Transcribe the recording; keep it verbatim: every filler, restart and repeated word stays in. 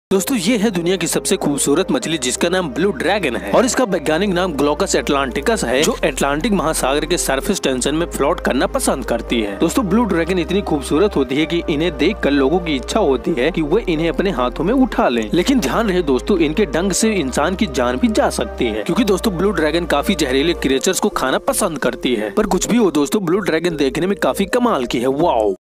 दोस्तों ये है दुनिया की सबसे खूबसूरत मछली जिसका नाम ब्लू ड्रैगन है और इसका वैज्ञानिक नाम ग्लोकस एटलांटिकस है, जो अटलांटिक महासागर के सरफेस टेंशन में फ्लोट करना पसंद करती है। दोस्तों ब्लू ड्रैगन इतनी खूबसूरत होती है कि इन्हें देखकर लोगों की इच्छा होती है कि वे इन्हें अपने हाथों में उठा लें। लेकिन ध्यान रहे दोस्तों, इनके डंक से इंसान की जान भी जा सकती है, क्योंकि दोस्तों ब्लू ड्रैगन काफी जहरीले क्रिएचर्स को खाना पसंद करती है। पर कुछ भी हो दोस्तों, ब्लू ड्रैगन देखने में काफी कमाल की है। वाओ।